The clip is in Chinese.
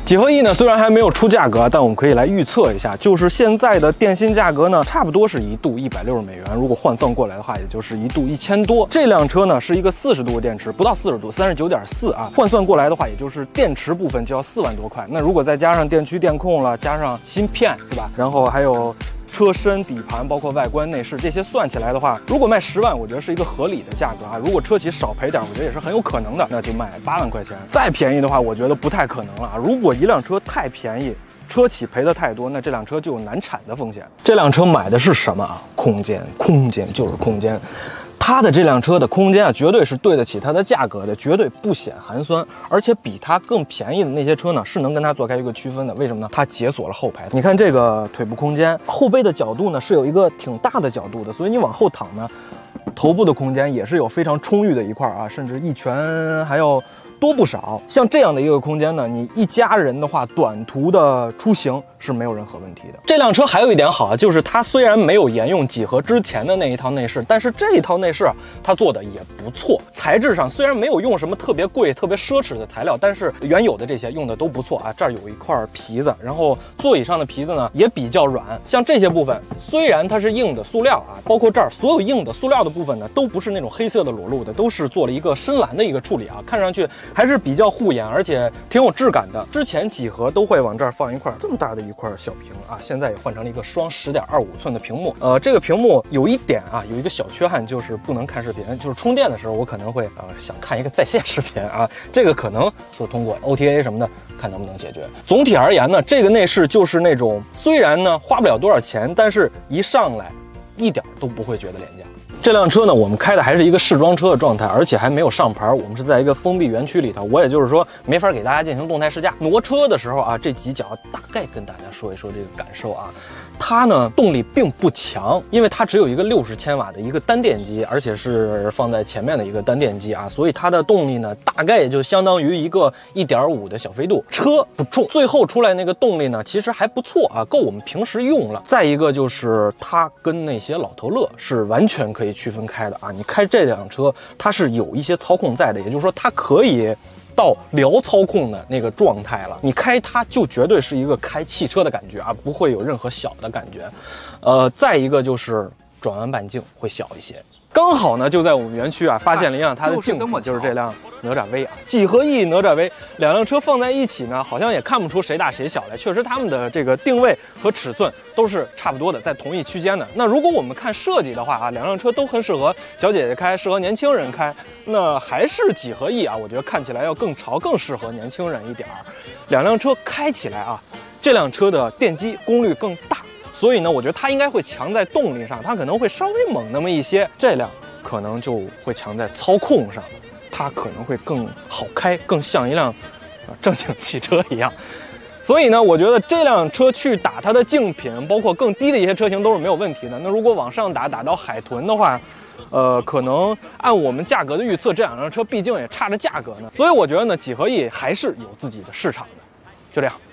几何 E 呢，虽然还没有出价格，但我们可以来预测一下，就是现在的电芯价格呢，差不多是1度160美元，如果换算过来的话，也就是1度1000多。这辆车呢是一个40度的电池，不到40度，39.4啊，换算过来的话，也就是电池部分就要4万多块。那如果再加上电驱电控了，加上芯片是吧？然后还有车身、底盘，包括外观、内饰这些算起来的话，如果卖10万，我觉得是一个合理的价格啊。如果车企少赔点，我觉得也是很有可能的，那就卖8万块钱。再便宜的话，我觉得不太可能了啊。如果一辆车太便宜，车企赔的太多，那这辆车就有难产的风险。这辆车买的是什么啊？空间，空间就是空间。它的这辆车的空间啊，绝对是对得起它的价格的，绝对不显寒酸，而且比它更便宜的那些车呢，是能跟它做开一个区分的。为什么呢？它解锁了后排，你看这个腿部空间，后背的角度呢是有一个挺大的角度的，所以你往后躺呢，头部的空间也是有非常充裕的一块啊，甚至一拳还要多不少。像这样的一个空间呢，你一家人的话，短途的出行是没有任何问题的。这辆车还有一点好啊，就是它虽然没有沿用几何之前的那一套内饰，但是这一套内饰它做的也不错。材质上虽然没有用什么特别贵、特别奢侈的材料，但是原有的这些用的都不错啊。这儿有一块皮子，然后座椅上的皮子呢也比较软。像这些部分虽然它是硬的塑料啊，包括这儿所有硬的塑料的部分呢，都不是那种黑色的裸露的，都是做了一个深蓝的一个处理啊，看上去还是比较护眼，而且挺有质感的。之前几何都会往这儿放一块这么大的一块小屏啊，现在也换成了一个双10.25寸的屏幕。这个屏幕有一点啊，有一个小缺憾，就是不能看视频，就是充电的时候我可能会想看一个在线视频啊，这个可能说通过 OTA 什么的，看能不能解决。总体而言呢，这个内饰就是那种虽然呢花不了多少钱，但是一上来一点都不会觉得廉价。这辆车呢，我们开的还是一个试装车的状态，而且还没有上牌。我们是在一个封闭园区里头，我也就是说没法给大家进行动态试驾。挪车的时候啊，这几脚大概跟大家说一说这个感受啊。它呢动力并不强，因为它只有一个60千瓦的一个单电机，而且是放在前面的一个单电机啊，所以它的动力呢大概也就相当于一个1.5的小飞度。车不重，最后出来那个动力呢其实还不错啊，够我们平时用了。再一个就是它跟那些老头乐是完全可以区分开的啊，你开这辆车它是有一些操控在的，也就是说它可以到聊操控的那个状态了，你开它就绝对是一个开汽车的感觉啊，不会有任何小的感觉。再一个就是转弯半径会小一些。刚好呢，就在我们园区啊，发现了一辆它的竞品，就是这辆哪吒 V 啊，几何 E 哪吒 V 两辆车放在一起呢，好像也看不出谁大谁小来。确实，他们的这个定位和尺寸都是差不多的，在同一区间的。那如果我们看设计的话啊，两辆车都很适合小姐姐开，适合年轻人开。那还是几何 E 啊，我觉得看起来要更潮，更适合年轻人一点儿。两辆车开起来啊，这辆车的电机功率更大。所以呢，我觉得它应该会强在动力上，它可能会稍微猛那么一些。这辆可能就会强在操控上，它可能会更好开，更像一辆正经汽车一样。所以呢，我觉得这辆车去打它的竞品，包括更低的一些车型都是没有问题的。那如果往上打到海豚的话，可能按我们价格的预测，这两辆车毕竟也差着价格呢。所以我觉得呢，几何 E 还是有自己的市场的。就这样。